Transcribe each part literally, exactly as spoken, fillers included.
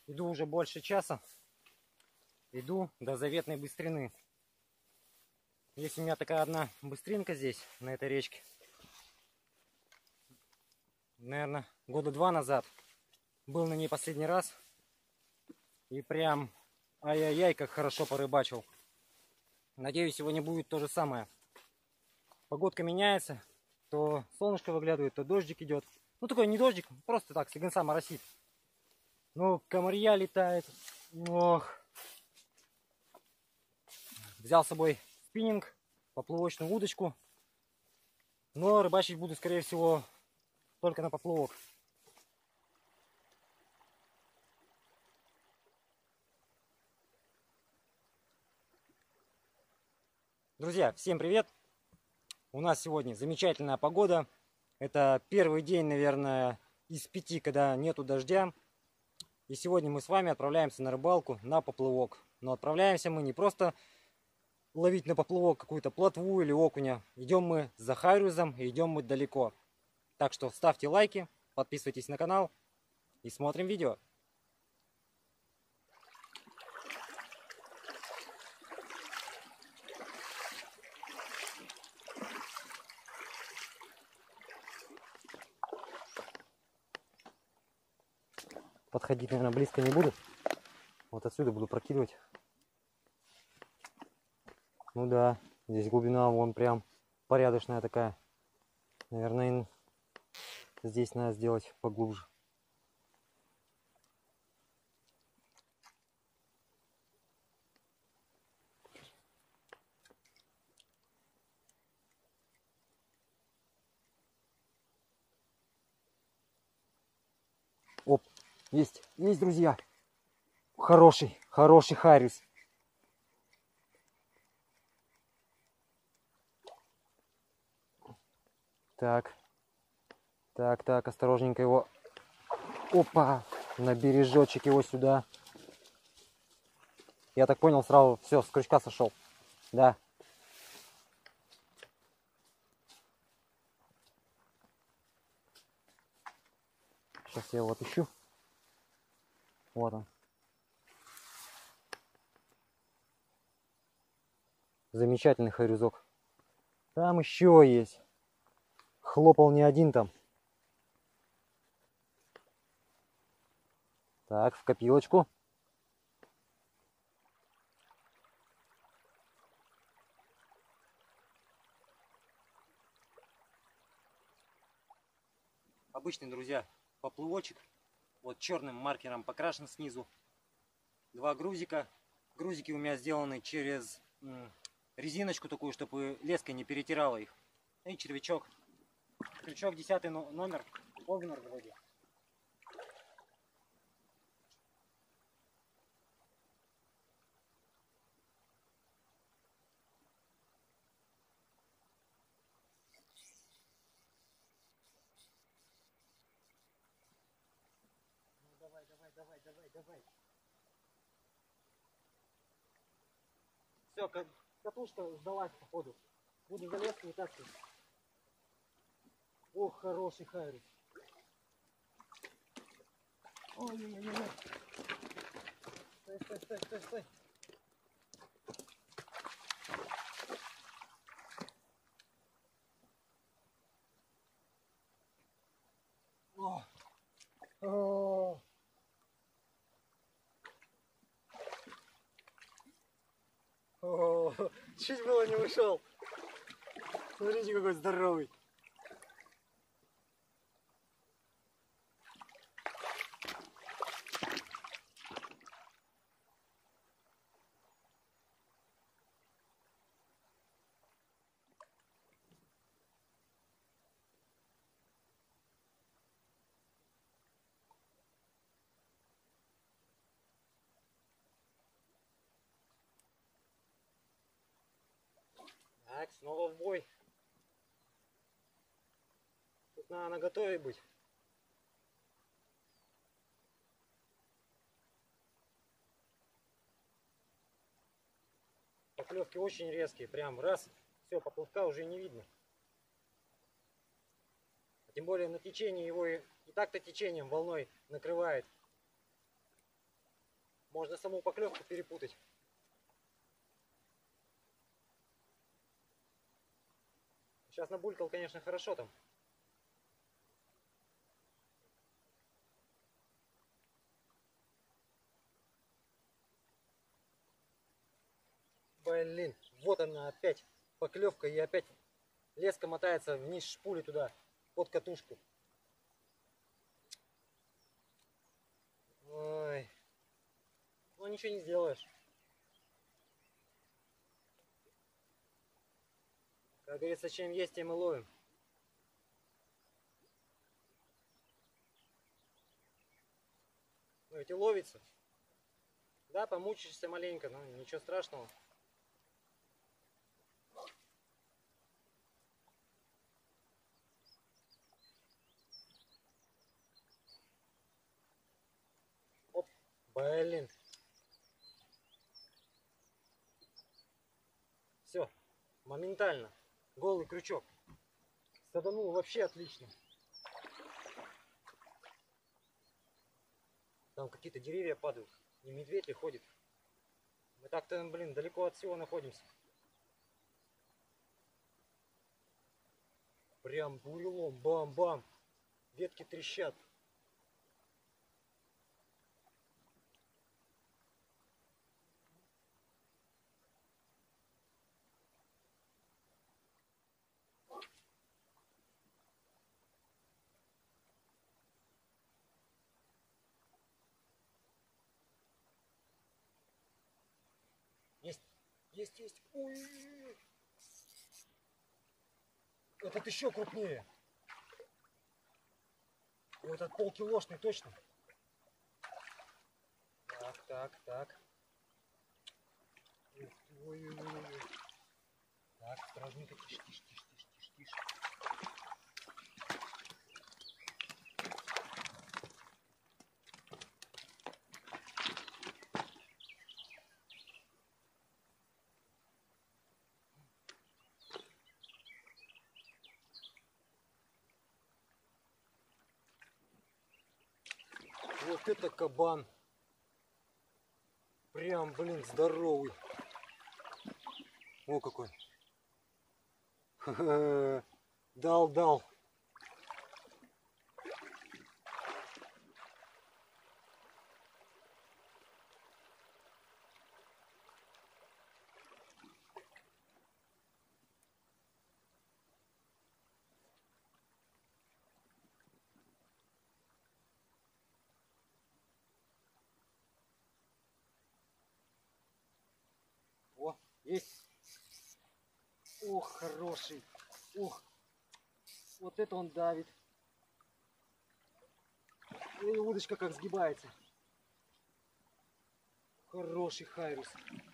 Иду уже больше часа. Иду до заветной быстрины. Есть у меня такая одна быстринка здесь, на этой речке. Наверное, года два назад был на ней последний раз. И прям ай-яй-яй, как хорошо порыбачил. Надеюсь, сегодня будет то же самое. Погодка меняется. То солнышко выглядывает, то дождик идет. Ну такой не дождик, просто так, слегонца моросит. Ну, комарья летает. Ох. Взял с собой спиннинг, поплавочную удочку. Но рыбачить буду, скорее всего, только на поплавок. Друзья, всем привет! У нас сегодня замечательная погода. Это первый день, наверное, из пяти, когда нету дождя. И сегодня мы с вами отправляемся на рыбалку на поплавок. Но отправляемся мы не просто ловить на поплавок какую-то плотву или окуня. Идем мы за хайрузом и идем мы далеко. Так что ставьте лайки, подписывайтесь на канал и смотрим видео. Подходить, наверное, близко не буду. Вот отсюда буду прокидывать. Ну да, здесь глубина вон прям порядочная такая. Наверное, здесь надо сделать поглубже. Оп, есть, есть, друзья. Хороший, хороший хайрус. Так, так, так, осторожненько его. Опа, на бережочек его сюда. Я так понял, сразу все, с крючка сошел. Да. Сейчас я его отыщу. Вот он. Замечательный хайрузок. Там еще есть. Хлопал не один там. Так, в копилочку. Обычный, друзья, поплавочек. Вот черным маркером покрашен снизу. Два грузика. Грузики у меня сделаны через резиночку такую, чтобы леской не перетирала их. И червячок. Крючок десятый номер. Овнер вроде. Ну давай, давай, давай, давай, давай. Все, катушка сдалась походу. Буду за леску вытаскивать. Ох, хороший хайрус. Ой-ой-ой. Стой, стой, стой, стой, стой. О. О. О. Чуть было не ушел. Смотрите, какой здоровый. Так, снова в бой. Тут надо наготове быть. Поклевки очень резкие. Прям раз, все, поплавка уже не видно. Тем более на течении его и, и так-то течением волной накрывает. Можно саму поклевку перепутать. Сейчас набулькал, конечно, хорошо там. Блин, вот она опять поклевка, и опять леска мотается вниз шпули туда, под катушку. Ой, ну ничего не сделаешь. Как говорится, чем есть, тем и ловим. Ну ведь и ловится. Да, помучишься маленько, но ничего страшного. Оп, блин. Все, моментально. Голый крючок. Саданул вообще отлично. Там какие-то деревья падают. И медведь ли ходит. Мы так-то, блин, далеко от всего находимся. Прям бурелом, бам-бам. Ветки трещат. Есть, есть, есть. Ой-ой-ой. Этот еще крупнее. И этот полкилошный точно. Так, так, так. Ой-ой-ой. Так, осторожненько, тише, тише, тише, тише, тише, тише. Вот это кабан. Прям, блин, здоровый. О, какой. Дал, дал. О, есть. Ох, хороший. Ох, вот это он давит. И удочка как сгибается. Хороший хайрус.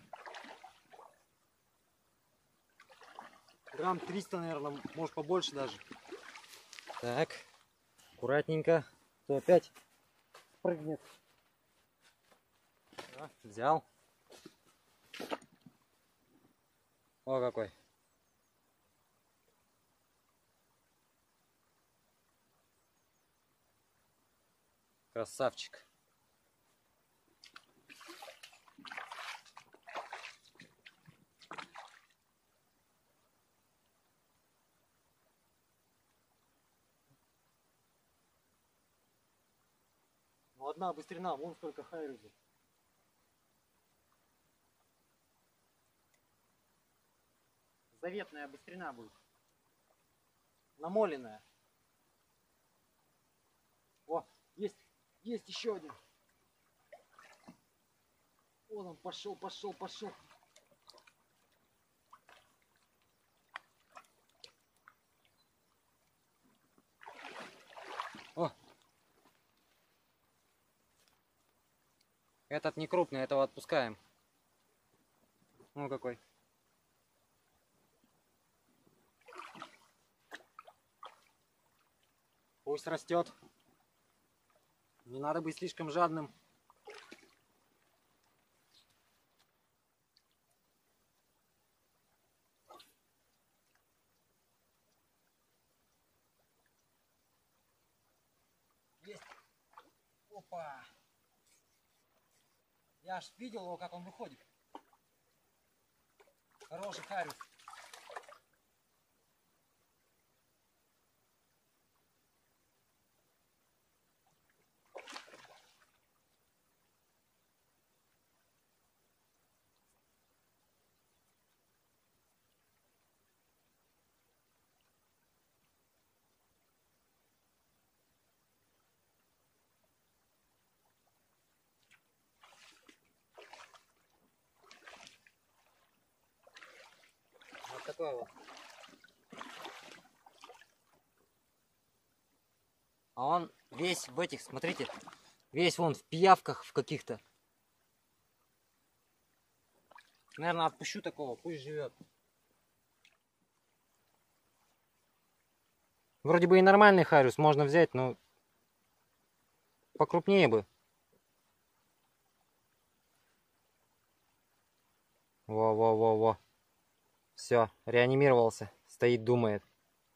Грамм триста, наверное, может побольше даже. Так, аккуратненько, то опять прыгнет. А, взял. О, какой. Красавчик. Ну, одна быстрина, вон сколько хайрузов. Заветная быстрина будет. Намоленная. О, есть, есть еще один. Вон он пошел, пошел, пошел. О! Этот не крупный, этого отпускаем. Ну какой. Пусть растет. Не надо быть слишком жадным. Есть. Опа. Я аж видел его, как он выходит. Хороший хариус. Вот такой вот. А он весь в этих, смотрите, весь вон в пиявках в каких-то. Наверное, отпущу такого, пусть живет. Вроде бы и нормальный хариус можно взять, но покрупнее бы. Во-во-во-во. Все, реанимировался. Стоит, думает.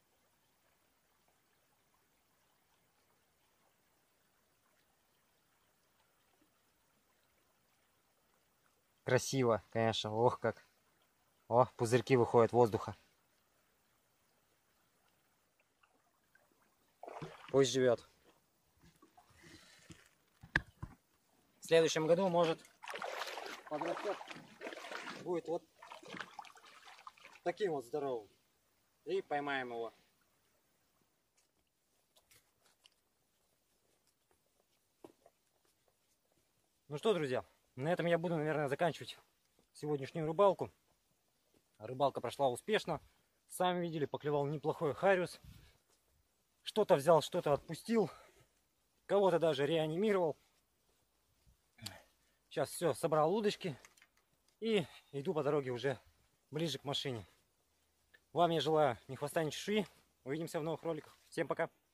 Красиво, конечно. Ох как. О, пузырьки выходят воздуха. Пусть живет. В следующем году, может, подрастет, будет вот таким вот здоровым. И поймаем его. Ну что, друзья, на этом я буду, наверное, заканчивать сегодняшнюю рыбалку. Рыбалка прошла успешно. Сами видели, поклевал неплохой хариус. Что-то взял, что-то отпустил. Кого-то даже реанимировал. Сейчас все, собрал удочки. И иду по дороге уже ближе к машине. Вам я желаю ни хвоста, ни чешуи. Увидимся в новых роликах. Всем пока.